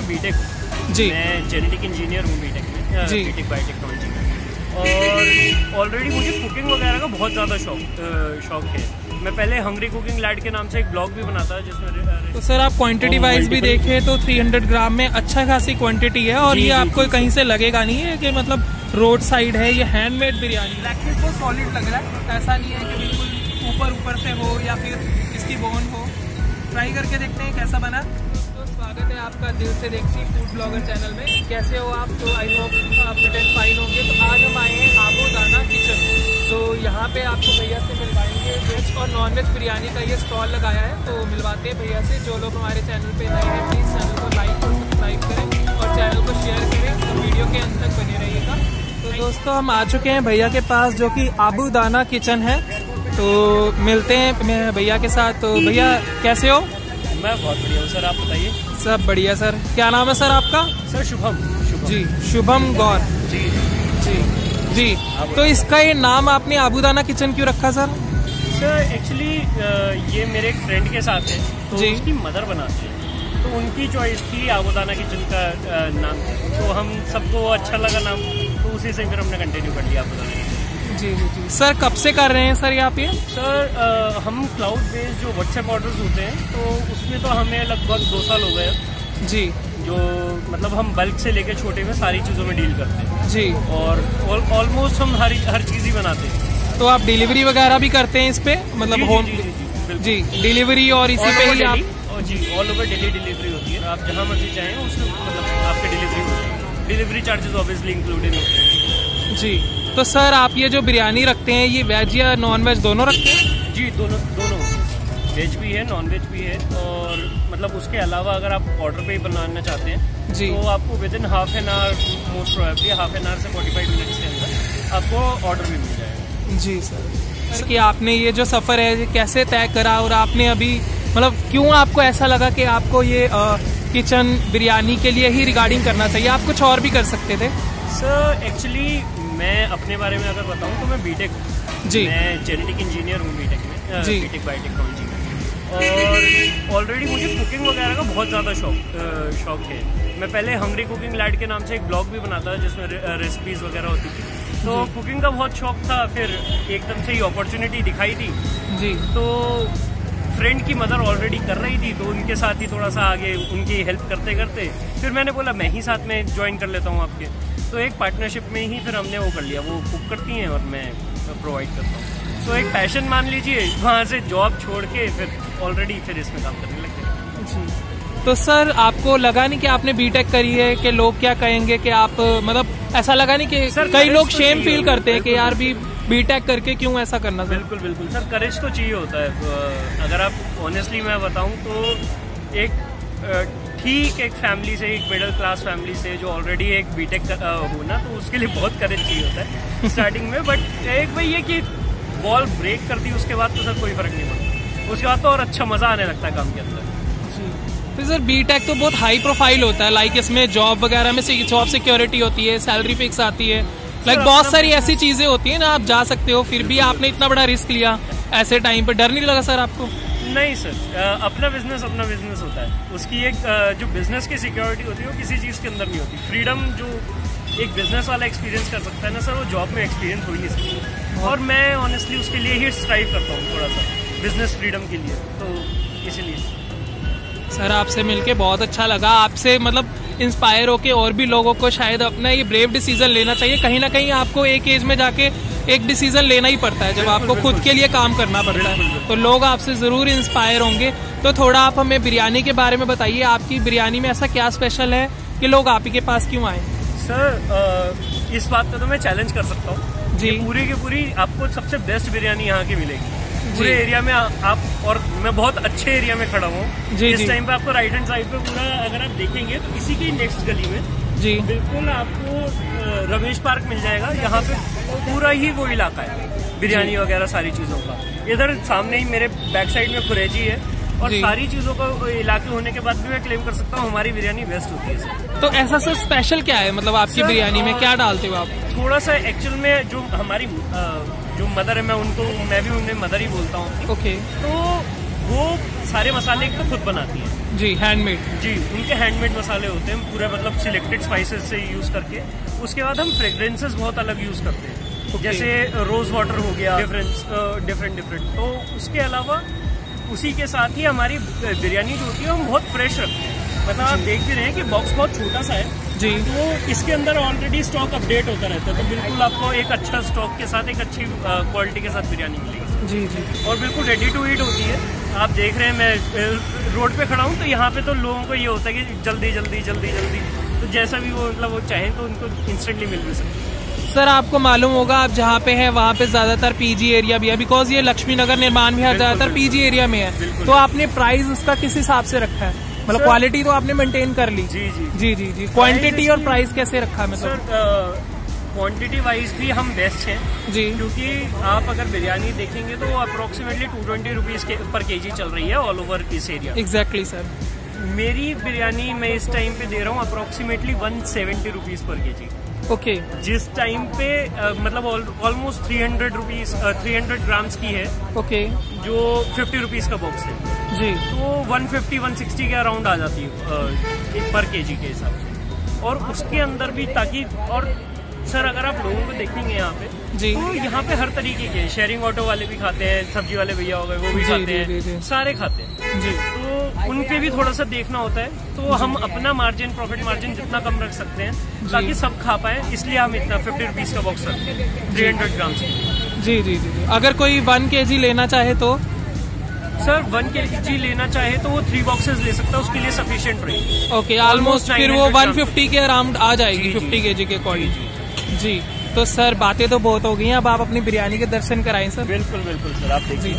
BTech जी, मैं genetic engineer हूँ BTech में, जी, बीटेक बायोटेक्नोलॉजी में। और ऑलरेडी मुझे कुकिंग वगैरह का बहुत ज़्यादा शौक है। मैं पहले हंग्री कुकिंग लैड के नाम से एक ब्लॉग भी बनाता है जिसमें तो सर आप क्वांटिटी वाइज भी देखें तो 300 ग्राम में अच्छा खासी क्वांटिटी है और ये आपको कहीं से लगेगा नहीं है कि मतलब रोड साइड है, ये हैंडमेड बिरयानी। लेग पीस बहुत सॉलिड लग रहा है, ऐसा नहीं है कि बिल्कुल ऊपर से हो या फिर इसकी बोन हो। ट्राई करके देखते हैं कैसा बना। तो स्वागत है आपका दिल से देखती फूड ब्लॉगर चैनल में। कैसे हो आप? तो आई होप आप फिट एंड फाइन होंगे। तो आज हम आए हैं आबू दाना किचन। तो यहाँ पे आपको भैया से मिलवाएंगे वेज और नॉन वेज बिरयानी का ये स्टॉल लगाया है, तो मिलवाते हैं भैया से। जो लोग हमारे चैनल पे नए हैं प्लीज़ चैनल को लाइक और सब्सक्राइब करें और चैनल को शेयर करें। तो वीडियो के अंत तक बने रहिएगा। तो दोस्तों हम आ चुके हैं भैया के पास जो कि आबू दाना किचन है। तो मिलते हैं मैं भैया के साथ। तो भैया कैसे हो? मैं बहुत बढ़िया हूँ सर, आप बताइए। सब बढ़िया सर। क्या नाम है सर आपका? सर शुभम जी, शुभम गौर जी जी जी। तो इसका ये नाम आपने आबू दाना किचन क्यों रखा सर? सर एक्चुअली ये मेरे एक फ्रेंड के साथ है, तो जी, उसकी मदर बनाती है, तो उनकी चॉइस थी आबू दाना किचन का नाम। तो हम सबको अच्छा लगा नाम, तो उसी से फिर हमने कंटिन्यू कर लिया आबू दाना किचन। जी जी जी। सर कब से कर रहे हैं सर यहाँ पे? सर हम क्लाउड बेस्ड जो व्हाट्सएप ऑर्डर्स होते हैं, तो उसमें तो हमें लगभग 2 साल हो गए जी। जो मतलब हम बल्क से लेके छोटे में सारी चीज़ों में डील करते हैं जी। और ऑलमोस्ट हम हर चीज़ ही बनाते हैं। तो आप डिलीवरी वगैरह भी करते हैं इस पे, मतलब होम? जी, डिलीवरी और इसी पे ही आप? जी, ऑल ओवर दिल्ली डिलीवरी होती है। आप जहाँ मर्जी चाहें उसमें मतलब आपके डिलीवरी होती है। डिलीवरी चार्जेस ऑब्वियसली इंक्लूडेड होते हैं। जी। तो सर आप ये जो बिरयानी रखते हैं ये वेज या नॉन वेज दोनों रखते हैं? जी, दोनों वेज भी है, नॉन वेज भी है। और मतलब उसके अलावा अगर आप ऑर्डर पे ही बनाना चाहते हैं जी, तो आपको within half an hour, most probably half an hour से 45 मिनट्स के अंदर आपको ऑर्डर भी मिल जाएगा। जी सर। कि आपने ये जो सफ़र है कैसे तय करा और आपने अभी मतलब क्यों आपको ऐसा लगा कि आपको ये किचन बिरयानी के लिए ही रिगार्डिंग करना चाहिए? आप कुछ और भी कर सकते थे। सर एक्चुअली मैं अपने बारे में अगर बताऊं तो मैं बीटेक जी, मैं जेनेटिक इंजीनियर हूँ बीटेक में, जी, बीटेक बायोटेक्नोलॉजी में। और ऑलरेडी मुझे कुकिंग वगैरह का बहुत ज़्यादा शौक है। मैं पहले हंग्री कुकिंग लैड के नाम से एक ब्लॉग भी बनाता था जिसमें रेसिपीज़ वगैरह होती थी, तो कुकिंग का बहुत शौक था। फिर एकदम से ही अपॉर्चुनिटी दिखाई थी, जी, तो फ्रेंड की मदर ऑलरेडी कर रही थी, तो उनके साथ ही थोड़ा सा आगे उनकी हेल्प करते करते फिर मैंने बोला मैं ही साथ में ज्वाइन कर लेता हूँ आपके। तो एक पार्टनरशिप में ही फिर हमने वो कर लिया। वो कुक करती हैं और मैं प्रोवाइड करता हूँ। तो एक पैशन मान लीजिए, वहाँ से जॉब छोड़ के फिर ऑलरेडी फिर इसमें काम करने लग गए। जी। तो सर आपको लगा नहीं कि आपने बीटेक करी है कि लोग क्या कहेंगे कि आप मतलब ऐसा लगा नहीं कि सर कई लोग शेम फील करते हैं कि यार भी बीटेक करके क्यों ऐसा करना? सर बिल्कुल बिल्कुल सर, करेज तो चाहिए होता है। अगर आप ऑनेस्टली मैं बताऊँ तो एक ठीक एक फैमिली से, एक मिडिल क्लास फैमिली से जो ऑलरेडी एक बीटेक हो ना, तो उसके लिए बहुत करेज चाहिए होता है स्टार्टिंग में। बट एक भाई ये कि बॉल ब्रेक कर दी उसके बाद तो सर कोई फर्क नहीं पड़ता। उसके बाद तो और अच्छा मजा आने लगता है काम के अंदर। तो सर बीटेक तो बहुत हाई प्रोफाइल होता है, लाइक इसमें जॉब वगैरह में जॉब सिक्योरिटी होती है, सैलरी फिक्स आती है, लाइक बहुत सारी ऐसी चीजें होती है ना, आप जा सकते हो। फिर भी आपने इतना बड़ा रिस्क लिया ऐसे टाइम पर, डर नहीं लगा सर आपको? नहीं सर, अपना बिजनेस होता है। उसकी एक जो बिजनेस की सिक्योरिटी होती है वो किसी चीज़ के अंदर नहीं होती। फ्रीडम जो एक बिजनेस वाला एक्सपीरियंस कर सकता है ना सर, वो जॉब में एक्सपीरियंस हो ही नहीं सकती। और मैं ऑनेस्टली उसके लिए ही स्ट्राइव करता हूँ थोड़ा सा, बिजनेस फ्रीडम के लिए। तो इसीलिए सर आपसे मिलके बहुत अच्छा लगा। आपसे मतलब इंस्पायर होके और भी लोगों को शायद अपना ये ब्रेव डिसीजन लेना चाहिए। कहीं ना कहीं आपको एक एज में जाके एक डिसीजन लेना ही पड़ता है जब आपको खुद के लिए काम करना पड़ता है, तो लोग आपसे ज़रूर इंस्पायर होंगे। तो थोड़ा आप हमें बिरयानी के बारे में बताइए, आपकी बिरयानी में ऐसा क्या स्पेशल है कि लोग आप ही के पास क्यों आए? सर इस बात पे तो मैं चैलेंज कर सकता हूँ जी, पूरी की पूरी आपको सबसे बेस्ट बिरयानी यहाँ की मिलेगी पूरे एरिया में। आप और मैं बहुत अच्छे एरिया में खड़ा हूँ इस टाइम पे। आपको राइट हैंड साइड पे पूरा अगर आप देखेंगे तो इसी की नेक्स्ट गली में जी बिल्कुल आपको रमेश पार्क मिल जाएगा। यहाँ पे पूरा ही वो इलाका है बिरयानी वगैरह सारी चीजों का। इधर सामने ही मेरे बैक साइड में खुरेजी है और सारी चीजों का इलाके होने के बाद भी मैं क्लेम कर सकता हूँ हमारी बिरयानी बेस्ट होती है। तो ऐसा सर स्पेशल क्या है, मतलब आपकी बिरयानी में क्या डालते हो आप? थोड़ा सा एक्चुअल में जो हमारी जो मदर है, मैं भी उन्हें मदर ही बोलता हूँ। ओके। तो वो सारे मसाले एक तो खुद बनाती है जी, हैंडमेड। जी, उनके हैंडमेड मसाले होते हैं पूरे, मतलब सिलेक्टेड स्पाइसेस से यूज करके। उसके बाद हम फ्रेग्रेंसेस बहुत अलग यूज करते हैं, जैसे रोज वाटर हो गया, डिफरेंट। तो उसके अलावा उसी के साथ ही हमारी बिरयानी जो होती है हम बहुत फ्रेश रखते हैं। मतलब आप देख भी रहे हैं कि बॉक्स बहुत छोटा सा है जी, तो इसके अंदर ऑलरेडी स्टॉक अपडेट होता रहता है, तो बिल्कुल आपको एक अच्छा स्टॉक के साथ एक अच्छी क्वालिटी के साथ बिरयानी मिलेगी जी जी। और बिल्कुल रेडी टू ईट होती है। आप देख रहे हैं मैं रोड पे खड़ा हूँ, तो यहाँ पे तो लोगों को ये होता है कि जल्दी जल्दी जल्दी जल्दी, तो जैसा भी वो मतलब वो चाहें तो उनको इंस्टेंटली मिल भी सकती है। सर आपको मालूम होगा आप जहाँ पे है वहाँ पे ज्यादातर पीजी एरिया भी है, बिकॉज ये लक्ष्मी नगर निर्माण विहार ज्यादातर पीजी एरिया में है। तो आपने प्राइस उसका किस हिसाब से रखा है? मतलब क्वालिटी तो आपने मेंटेन कर ली। जी जी जी जी जी। क्वांटिटी और प्राइस कैसे रखा है? मतलब क्वांटिटी वाइज भी हम बेस्ट हैं जी, क्योंकि आप अगर बिरयानी देखेंगे तो अप्रोक्सीमेटली 220 रुपीज पर केजी चल रही है ऑल ओवर इस एरिया। Exactly sir. मेरी बिरयानी मैं इस टाइम पे दे रहा हूँ अप्रोक्सीमेटली 170 रुपीज पर केजी। ओके। जिस टाइम पे मतलब ऑलमोस्ट 300 ग्राम्स की है। ओके। जो 50 रुपीज का बॉक्स है जी, तो 150-160 के अराउंड आ जाती है पर केजी के हिसाब से। और उसके अंदर भी ताकि, और सर अगर आप लोगों को देखेंगे यहाँ पे जी, तो यहाँ पे हर तरीके के शेयरिंग ऑटो वाले भी खाते हैं, सब्जी वाले भैया हो गए वो भी जी, खाते जी, हैं जी, जी। सारे खाते हैं जी। तो उनके भी थोड़ा सा देखना होता है, तो हम अपना मार्जिन, प्रॉफिट मार्जिन जितना कम रख सकते हैं ताकि सब खा पाए, इसलिए हम इतना 50 रुपीज का बॉक्स रखते हैं 300 ग्राम्स की। जी जी जी। अगर कोई 1 kg लेना चाहे तो सर 1 kg लेना चाहे तो वो 3 बॉक्सेस ले सकता है, उसके लिए सफिशिएंट रहेगी। ओके, ऑलमोस्ट फिर वो 150 के अराउंड आ जाएगी। जी, 50 kg के अकॉर्डिंग। जी, तो सर बातें तो बहुत हो गई हैं, अब आप अपनी बिरयानी के दर्शन कराएं सर। बिल्कुल बिल्कुल सर, आप देखिए।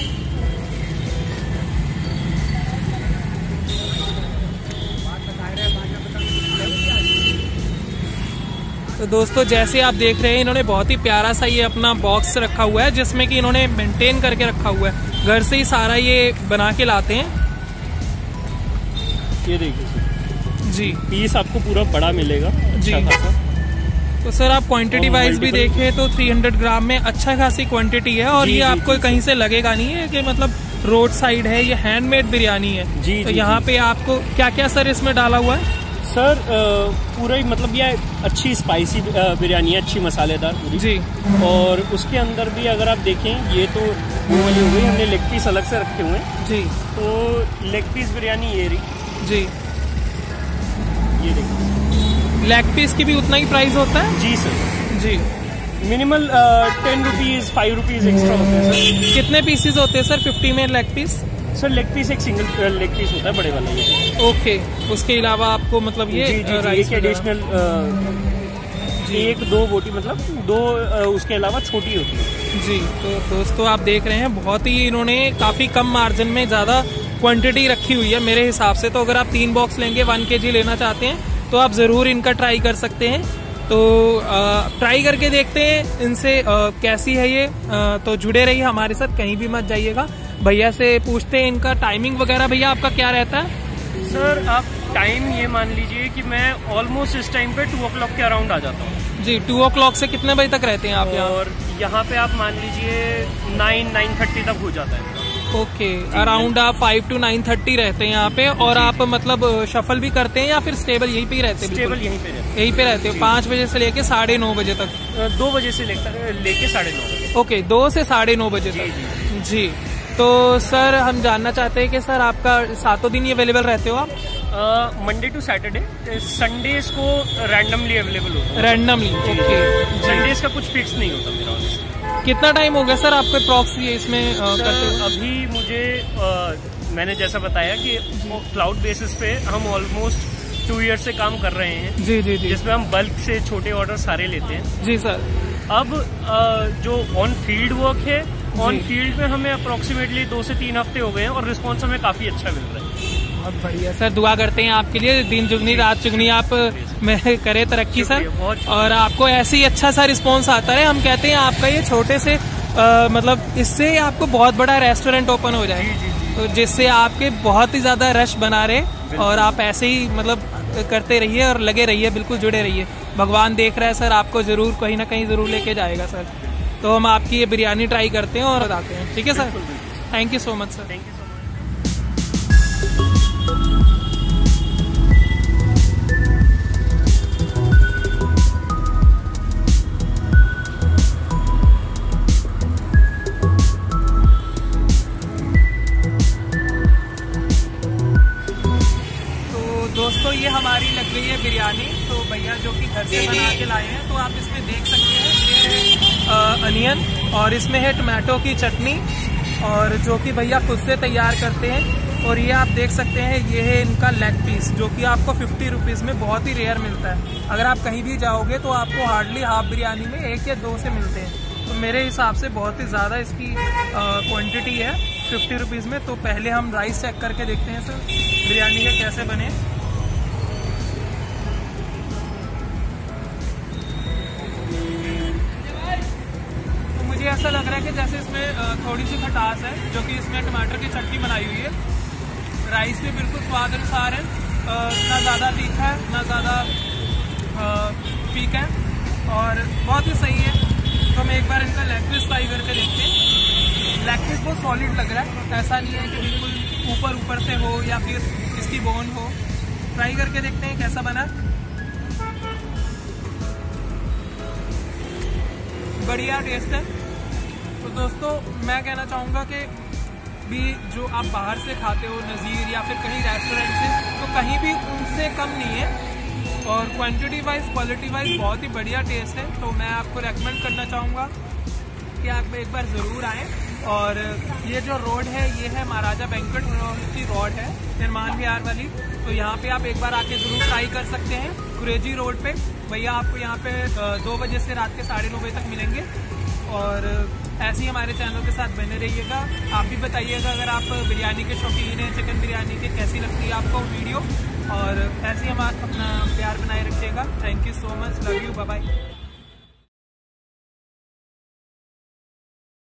तो दोस्तों जैसे आप देख रहे हैं इन्होंने बहुत ही प्यारा सा ये अपना बॉक्स रखा हुआ है, जिसमें कि इन्होंने मेंटेन करके रखा हुआ है, घर से ही सारा ये बना के लाते हैं। ये देखिए सर, जी, पीस आपको पूरा बड़ा मिलेगा जी। अच्छा खासा। तो सर आप क्वांटिटी वाइज भी देखें तो 300 ग्राम में अच्छा खासी क्वांटिटी है, और जी, ये जी, आपको जी, कहीं से लगेगा नहीं है कि मतलब रोड साइड है, ये हैंडमेड बिरयानी है। जी, तो जी, यहाँ जी। पे आपको क्या क्या सर इसमें डाला हुआ है? सर पूरा ही मतलब ये अच्छी स्पाइसी बिरयानी है, अच्छी मसालेदार पूरी जी। और उसके अंदर भी अगर आप देखें, ये तो वो वाली हो गई, हमने लेग पीस अलग से रखे हुए हैं। जी। तो लेग पीस बिरयानी ये रही जी। ये देखिए। लेग पीस की भी उतना ही प्राइस होता है? जी सर, जी। मिनिमल 10 रुपीज 5 रुपीज एक्स्ट्रा होते हैं सर। कितने पीसेस होते हैं सर 50 में leg piece? Sir leg piece एक सिंगल लेग पीस होता है बड़े वाला ये। ओके, उसके अलावा आपको मतलब ये जी जी, राइस एक एडिशनल एक दो बोटी, मतलब दो उसके अलावा छोटी होती है। जी। तो दोस्तों आप देख रहे हैं बहुत ही इन्होंने काफी कम मार्जिन में ज्यादा क्वांटिटी रखी हुई है मेरे हिसाब से। तो अगर आप 3 बॉक्स लेंगे 1 kg लेना चाहते हैं तो आप जरूर इनका ट्राई कर सकते हैं। तो ट्राई करके देखते हैं इनसे कैसी है ये। तो जुड़े रहिए हमारे साथ, कहीं भी मत जाइएगा। भैया से पूछते हैं इनका टाइमिंग वगैरह। भैया आपका क्या रहता है? सर आप टाइम ये मान लीजिए कि मैं ऑलमोस्ट इस टाइम पे 2 o'clock के अराउंड आ जाता हूँ। जी, 2 o'clock से कितने बजे तक रहते हैं आप यहाँ? और यहाँ पे आप मान लीजिए 9-9:30 तक हो जाता है। ओके, अराउंड आप 5 to 9:30 रहते हैं यहाँ पे। और आप मतलब शफल भी करते हैं या फिर स्टेबल यहीं पे ही रहते हैं? स्टेबल यहीं पे रहते यहीं पे रहते हैं 5 बजे से लेके 9:30 बजे तक? 2 बजे से लेके 9:30 बजे। ओके, 2 से 9:30 बजे तक। जी। तो सर हम जानना चाहते हैं कि सर आपका 7 दिन ही अवेलेबल रहते हो आप? मंडे टू सैटरडे, संडेज को रैंडमली अवेलेबल होता है। रैंडमली? ओके। संडेज का कुछ फिक्स नहीं होता मेरा ऑनेस्टली। कितना टाइम हो गया सर आपको अप्रॉक्स ये इसमें करते हुए? अभी मुझे मैंने जैसा बताया कि क्लाउड बेसिस पे हम ऑलमोस्ट 2 ईयर से काम कर रहे हैं। जी जी जी। जिसमें हम बल्क से छोटे ऑर्डर सारे लेते हैं। जी सर। अब जो ऑन फील्ड वर्क है, ऑन फील्ड में हमें अप्रोक्सीमेटली 2 से 3 हफ्ते हो गए हैं और रिस्पॉन्स हमें काफी अच्छा मिल रहा है। बहुत बढ़िया सर, दुआ करते हैं आपके लिए, दिन जुगनी रात चुगनी आप में करे तरक्की सर, और आपको ऐसे ही अच्छा सा रिस्पॉन्स आता है। हम कहते हैं आपका ये छोटे से मतलब इससे आपको बहुत बड़ा रेस्टोरेंट ओपन हो जाए, तो जिससे आपके बहुत ही ज्यादा रश बना रहे, और आप ऐसे ही मतलब करते रहिए और लगे रहिए, बिल्कुल जुड़े रहिए। भगवान देख रहा है सर, आपको जरूर कहीं ना कहीं जरूर लेके जाएगा सर। तो हम आपकी ये बिरयानी ट्राई करते हैं और बताते हैं। ठीक है sir, thank you so much sir. Thank you so much. घर से बना के लाए हैं। तो आप इसमें देख सकते हैं ये है अनियन, और इसमें है टमाटो की चटनी, और जो कि भैया खुद से तैयार करते हैं। और ये आप देख सकते हैं ये है इनका लेग पीस, जो कि आपको 50 रुपीज़ में बहुत ही रेयर मिलता है। अगर आप कहीं भी जाओगे तो आपको हार्डली हाफ बिरयानी में 1 या 2 से मिलते हैं। तो मेरे हिसाब से बहुत ही ज़्यादा इसकी क्वांटिटी है 50 रुपीज़ में। तो पहले हम राइस चेक करके देखते हैं सर बिरयानी के कैसे बने। तो मुझे ऐसा लग रहा है कि जैसे इसमें थोड़ी सी खटास है, जो कि इसमें टमाटर की चटनी बनाई हुई है। राइस भी बिल्कुल स्वाद अनुसार है, ना ज़्यादा तीखा है ना ज़्यादा फीका है, और बहुत ही सही है। तो हम एक बार इनका लेग पीस फ्राई करके देखते हैं। लेग पीस बहुत सॉलिड लग रहा है, ऐसा नहीं है कि बिल्कुल ऊपर से हो या फिर इसकी बोन हो। फ्राई करके देखते हैं कैसा बना। बढ़िया टेस्ट है। तो दोस्तों मैं कहना चाहूँगा कि भी जो आप बाहर से खाते हो नज़ीर या फिर कहीं रेस्टोरेंट से, तो कहीं भी उनसे कम नहीं है, और क्वांटिटी वाइज क्वालिटी वाइज बहुत ही बढ़िया टेस्ट है। तो मैं आपको रेकमेंड करना चाहूँगा कि आप एक बार ज़रूर आएँ। और ये जो रोड है ये है महाराजा बैंक्वेट हॉल की रोड है, निर्माण विहार वाली। तो यहाँ पे आप एक बार आके ज़रूर ट्राई कर सकते हैं, कुरेजी रोड पे। भैया आपको यहाँ पे 2 बजे से रात के 9:30 बजे तक मिलेंगे। और ऐसे ही हमारे चैनल के साथ बने रहिएगा। आप भी बताइएगा अगर आप बिरयानी के शौकीन हैं, चिकन बिरयानी की, कैसी लगती है आपको वीडियो। और ऐसे ही हम अपना प्यार बनाए रखिएगा। Thank you so much, love you, bye bye.